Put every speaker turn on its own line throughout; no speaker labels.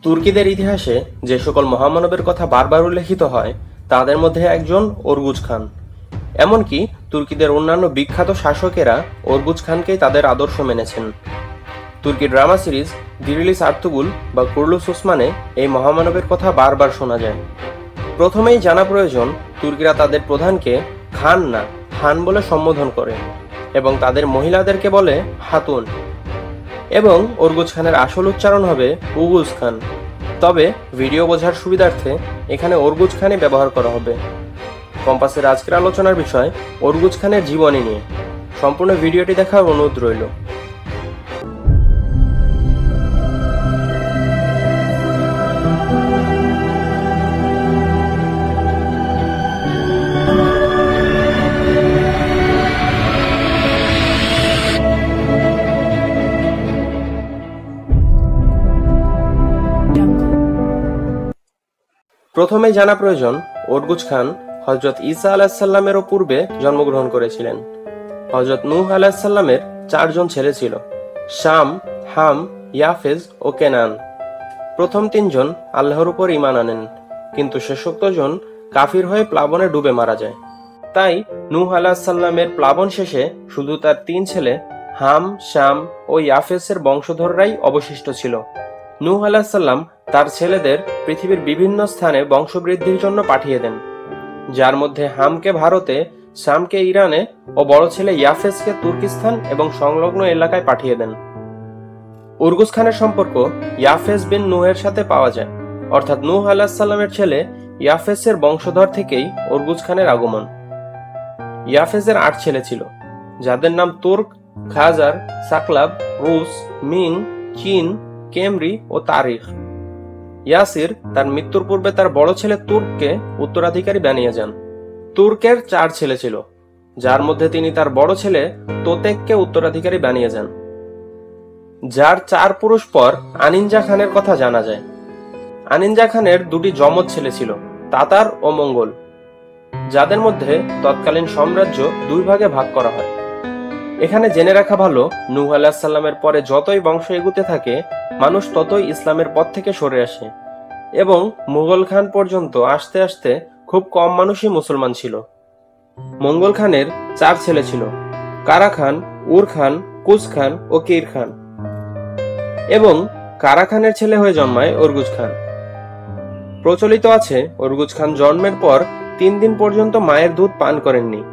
তুর্কিদের ইতিহাসে যে সকল মহামানবের কথা বারবার উল্লেখিত হয় তাদের মধ্যে একজন ওরগুজ খান। এমনকি তুর্কিদের অন্যান্য বিখ্যাত শাসকেরা ওরগুজ খানকেই তাদের আদর্শ মেনেছেন। তুর্কি ড্রামা সিরিজ দিরিলিস আর্তুগুল বা কুরলুস ওসমানে এই মহামানবের কথা বারবার শোনা যায়। প্রথমেই জানা প্রয়োজন, তুর্কিরা তাদের প্রধানকে খান না হান বলে সম্বোধন করে এবং তাদের মহিলাদেরকে বলে হাতুন, এবং ওরগুজ খানের আসল উচ্চারণ হবে উগুজ খান। তবে ভিডিও বোঝার সুবিধার্থে এখানে ওরগুজ খানই ব্যবহার করা হবে। কম্পাসের আজকের আলোচনার বিষয় ওরগুজ খানের জীবনী নিয়ে। সম্পূর্ণ ভিডিওটি দেখার অনুরোধ রইল। প্রথমে জানা প্রয়োজন, ওরগুজ খান হযরত ঈসা আলাইহিসসালামেরও পূর্বে জন্মগ্রহণ করেছিলেন। হযরত নূহ আলাইহিসসালামের 4 জন ছেলে ছিল: শাম, হাম, ইয়াফেজ ও কেনান। প্রথম 3 জন আল্লাহর উপর ঈমান আনেন, কিন্তু শেষোক্ত জন কাফির হয়ে প্লাবনে ডুবে মারা যায়। তাই নূহ আলাইহিসসালামের প্লাবন শেষে শুধু তার 3 ছেলে হাম, শাম ও ইয়াফেজের বংশধররাই অবশিষ্ট ছিল। নূহ আলাইহিসসালাম তার ছেলেদের পৃথিবীর বিভিন্ন স্থানে বংশবৃদ্ধির জন্য পাঠিয়ে দেন, যার মধ্যে হামকে ভারতে, শামকে ইরানে ও বড় ছেলে ইয়াফেজকে তুর্কিস্তান এবং সংলগ্ন এলাকায় পাঠিয়ে দেন। ওরগুজ খানের সম্পর্ক ইয়াফেজ বিন নূহের সাথে পাওয়া যায়, অর্থাৎ নূহ আলাইহিসসালামের ছেলে ইয়াফেজের বংশধর থেকেই ওরগুজ খানের আগমন। ইয়াফেজের 8 ছেলে ছিল, যাদের নাম Turk, Khazar, Saqlab, Rus, Ming, Chin, Kemari ও তারিখ। ইয়াসির তার মৃত্যুর পূর্বে তার বড় ছেলে তুর্ককে উত্তরাধিকারী বানিয়ে যান। তুর্কের 4 ছেলে ছিল, যার মধ্যে তিনি তার বড় ছেলে তোতেককে উত্তরাধিকারী বানিয়ে যান, যার 4 পুরুষ পর আনিনজা খানের কথা জানা যায়। আনিনজা খানের 2টি যমজ ছেলে ছিল, তাতার ও মঙ্গল, যাদের মধ্যে তৎকালীন সাম্রাজ্য 2 ভাগে ভাগ করা হয়। এখানে জেনে রাখা ভালো, নূহ আলাইহিসসালামের পরে যতই বংশ এগুতে থাকে, মানুষ ততই ইসলামের পথ থেকে সরে আসে, এবং মুঘল খান পর্যন্ত আসতে আসতে খুব কম মানুষই মুসলমান ছিল। মঙ্গল খানের 4 ছেলে ছিল: কারা খান, উর খান, কুচ খান ও কির খান, এবং কারা খানের ছেলে হয়ে জন্মায় ওরগুজ খান। প্রচলিত আছে, ওরগুজ খান জন্মের পর 3 দিন পর্যন্ত মায়ের দুধ পান করেননি,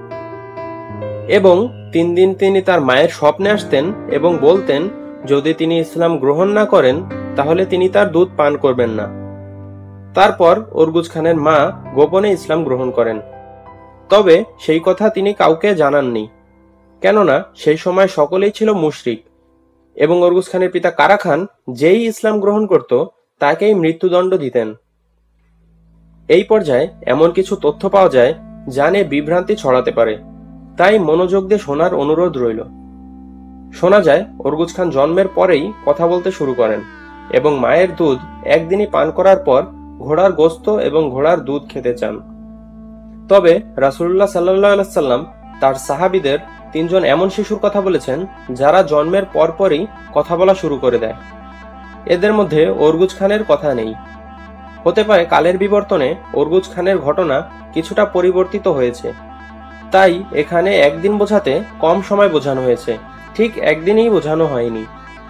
এবং 3 দিন তিনি তার মায়ের স্বপ্নে আসতেন এবং বলতেন যদি তিনি ইসলাম গ্রহণ না করেন তাহলে তিনি তার দুধ পান করবেন না। তারপর ওরগুজ খানের মা গোপনে ইসলাম গ্রহণ করেন, তবে সেই কথা তিনি কাউকে জানাননি, কেননা সেই সময় সকলেই ছিল মুশরিক, এবং ওরগুজ খানের পিতা কারা খান যেই ইসলাম গ্রহণ করত তাকেই মৃত্যুদণ্ড দিতেন। এই পর্যায়ে এমন কিছু তথ্য পাওয়া যায় যা নিয়ে বিভ্রান্তি ছড়াতে পারে, তাই মনোযোগ দিয়ে শোনার অনুরোধ রইল। শোনা যায়, ওরগুজ খান জন্মের পরেই কথা বলতে শুরু করেন এবং মায়ের দুধ একদিনই পান করার পর ঘোড়ার গোশত এবং ঘোড়ার দুধ খেতে চান। তবে রাসূলুল্লাহ সাল্লাল্লাহু আলাইহি ওয়াসাল্লাম তার সাহাবীদের 3 জন এমন শিশুর কথা বলেছেন যারা জন্মের পরপরই কথা বলা শুরু করে দেয়। এদের মধ্যে ওরগুজ খানের কথা নেই। হতে পারে কালের বিবর্তনে ওরগুজ খানের ঘটনা কিছুটা পরিবর্তিত হয়েছে, তাই এখানে একদিন বোঝাতে কম সময় বোঝানো হয়েছে, ঠিক একদিনই বোঝানো হয়নি।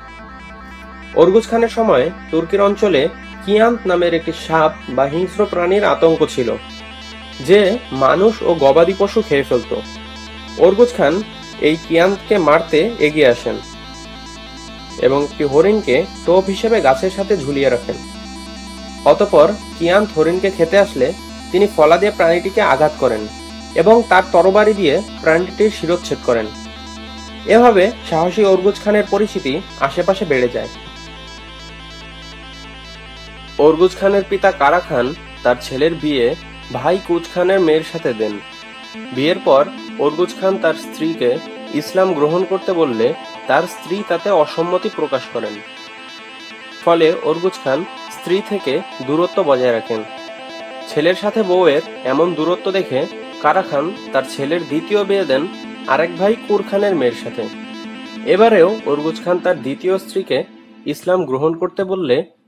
ওরগুজ খানের সময় তুর্কির অঞ্চলে কিয়ান্ত নামের একটি সাপ বা হিংস্র প্রাণীর আতঙ্ক ছিল, যে মানুষ ও গবাদি পশু খেয়ে ফেলত। ওরগুজ খান এই কিয়ান্তকে মারতে এগিয়ে আসেন এবং একটি হরিণকে টোপ হিসেবে গাছের সাথে ঝুলিয়ে রাখেন। অতঃপর কিয়ান্ত হরিণকে খেতে আসলে তিনি ফলা দিয়ে প্রাণীটিকে আঘাত করেন এবং তার তরবারি দিয়ে প্রাণীটির শিরচ্ছেদ করেন। এভাবে সাহসী ওরগুজ খানের পরিচিতি আশেপাশে বেড়ে যায়। ওরগুজ খানের পিতা কারা খান তার ছেলের বিয়ে ভাই কুচ খানের মেয়ের সাথে দেন। বিয়ের পর ওরগুজ খান তার স্ত্রীকে ইসলাম গ্রহণ করতে বললে তার স্ত্রী তাতে অসম্মতি প্রকাশ করেন। ফলে ওরগুজ খান স্ত্রী থেকে দূরত্ব বজায় রাখেন। ছেলের সাথে বউয়ের এমন দূরত্ব দেখে কারা খান তার ছেলের দ্বিতীয় বিয়ে দেন আরেক ভাই কুর খানের মেয়ের সাথে। এবারেও ওরগুজ খান তার দ্বিতীয় স্ত্রীকে ইসলাম গ্রহণ করতে বললে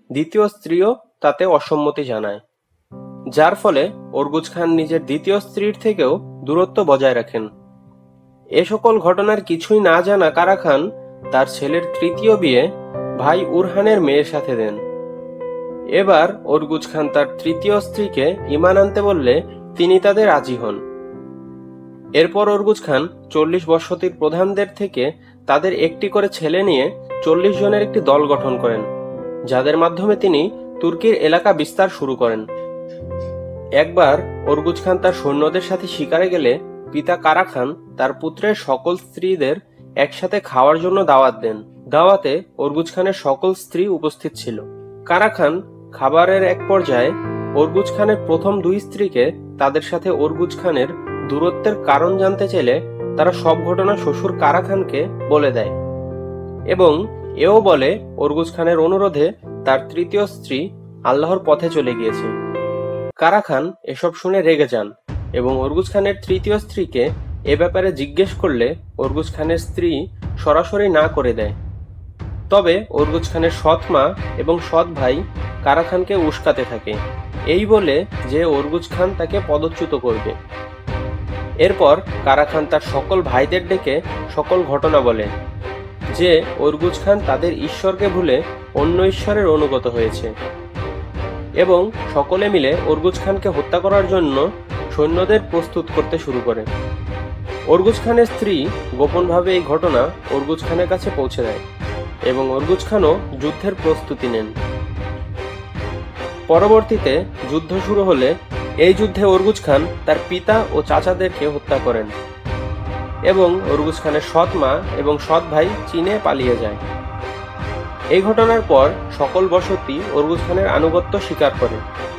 দ্বিতীয় স্ত্রীও তাতে অসম্মতি জানায়, যার ফলে অরগুজ খান নিজের দ্বিতীয় স্ত্রীর থেকেও দূরত্ব বজায় রাখেন। এ সকল ঘটনার কিছুই না জানা কারা খান তার ছেলের তৃতীয় বিয়ে ভাই উরহানের মেয়ের সাথে দেন। এবার অরগুজ খান তার তৃতীয় স্ত্রীকে ঈমান আনতে বললে তিনি তাদের রাজি হন। এরপর অরগুজ খান 40 বসতির প্রধানদের থেকে তাদের একটি করে ছেলে নিয়ে 40 জনের একটি দল গঠন করেন, যাদের মাধ্যমে তিনি তুর্কির এলাকা বিস্তার শুরু করেন। একবার অরগুজ খান তার সৈন্যদের সাথে শিকারে গেলে পিতা কারা খান তার পুত্রের সকল স্ত্রীদের একসাথে খাওয়ার জন্য দাওয়াত দেন। দাওয়াতে অরগুজ খানের সকল স্ত্রী উপস্থিত ছিল। কারা খান খাবারের এক পর্যায়ে অরগুজ খানের প্রথম 2 স্ত্রীকে তাদের সাথে অরগুজ খানের দূরত্বের কারণ জানতে চাইলে তারা সব ঘটনা শ্বশুর কারা খানকে বলে দেয় এবং এও বলে অরগুজ খানের অনুরোধে তার তৃতীয় স্ত্রী আল্লাহর পথে চলে গিয়েছে। কারা খান এসব শুনে রেগে যান এবং অরগুজ খানের তৃতীয় স্ত্রীকে এ ব্যাপারে জিজ্ঞেস করলে অরগুজ খানের স্ত্রী সরাসরি না করে দেয়। তবে অরগুজ খানের সৎ মা এবং সৎ ভাই কারা খানকে উস্কাতে থাকে, এই বলে যে অরগুজ খান তাকে পদচ্যুত করবে। এরপর কারা খান তার সকল ভাইদের ডেকে সকল ঘটনা বলে যে অরগুজ খান তাদের ঈশ্বরকে ভুলে অন্য ঈশ্বরের অনুগত হয়েছে এবং সকলে মিলে অরগুজ খানকে হত্যা করার জন্য সৈন্যদের প্রস্তুত করতে শুরু করে। অরগুজ খানের স্ত্রী গোপনভাবে এই ঘটনা অরগুজ খানের কাছে পৌঁছে দেয় এবং অরগুজ খানও যুদ্ধের প্রস্তুতি নেন। পরবর্তীতে যুদ্ধ শুরু হলে এই যুদ্ধে অরগুজ খান তার পিতা ও চাচাদেরকে হত্যা করেন এবং অরগুজ খানের সৎ মা এবং সৎ ভাই চীনে পালিয়ে যায়। এই ঘটনার পর সকল বসতি অরগুজ খানের আনুগত্য স্বীকার করে,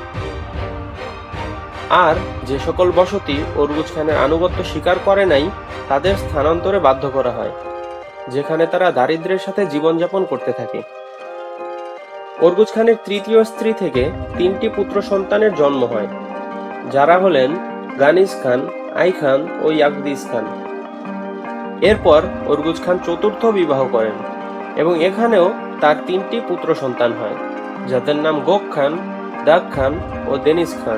আর যে সকল বসতি অরগুজ খানের আনুগত্য স্বীকার করে নাই তাদের স্থানান্তরে বাধ্য করা হয়, যেখানে তারা দারিদ্র্যের সাথে জীবনযাপন করতে থাকে। অরগুজ খানের তৃতীয় স্ত্রী থেকে 3টি পুত্র সন্তানের জন্ম হয়, যারা হলেন গানিজ খান, আই খান ও ইয়াকদিস খান। এরপর অরগুজ খান চতুর্থ বিবাহ করেন এবং এখানেও তার 3টি পুত্র সন্তান হয়, যাদের নাম গোক খান, দাগ খান ও দেনিস খান।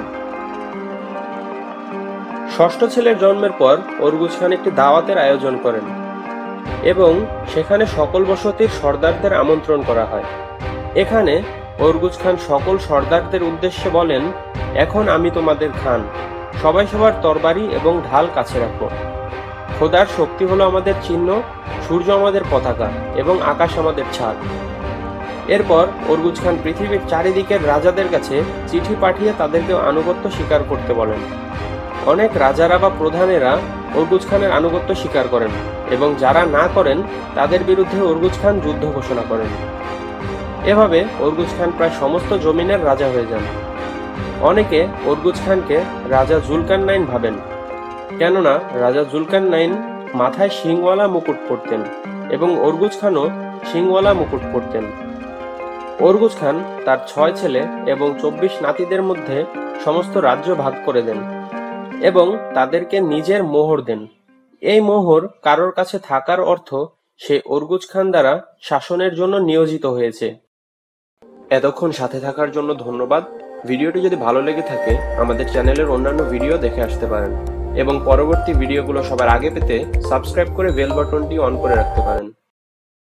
ষষ্ঠ ছেলের জন্মের পর অরগুজ খান একটি দাওয়াতের আয়োজন করেন এবং সেখানে সকল বসতির সর্দারদের আমন্ত্রণ করা হয়। এখানে অরগুজ খান সকল সর্দারদের উদ্দেশ্যে বলেন, এখন আমি তোমাদের খান, সবাই সবার তরবারি এবং ঢাল কাছে রাখো। খোদার শক্তি হলো আমাদের চিহ্ন, সূর্য আমাদের পতাকা এবং আকাশ আমাদের ছাদ। এরপর অরগুজ খান পৃথিবীর চারিদিকের রাজাদের কাছে চিঠি পাঠিয়ে তাদেরকে আনুগত্য স্বীকার করতে বলেন। অনেক রাজারা বা প্রধানেরা অরগুজ খানের আনুগত্য স্বীকার করেন এবং যারা না করেন তাদের বিরুদ্ধে অরগুজ খান যুদ্ধ ঘোষণা করেন। এভাবে অরগুজ খান প্রায় সমস্ত জমিনের রাজা হয়ে যান। অনেকে অরগুজ খানকে রাজা জুলকারনাইন ভাবেন, কেননা রাজা জুলকারনাইন মাথায় শিংওয়ালা মুকুট পরতেন এবং অরগুজ খানও শিংওয়ালা মুকুট পরতেন। অরগুজ খান তার 6 ছেলে এবং 24 নাতিদের মধ্যে সমস্ত রাজ্য ভাগ করে দেন এবং তাদেরকে নিজের মোহর দেন। এই মোহর কারোর কাছে থাকার অর্থ সে অরগুজ খান দ্বারা শাসনের জন্য নিয়োজিত হয়েছে। এতক্ষণ সাথে থাকার জন্য ধন্যবাদ। ভিডিওটি যদি ভালো লেগে থাকে আমাদের চ্যানেলের অন্যান্য ভিডিও দেখে আসতে পারেন এবং পরবর্তী ভিডিওগুলো সবার আগে পেতে সাবস্ক্রাইব করে বেল বাটনটি অন করে রাখতে পারেন।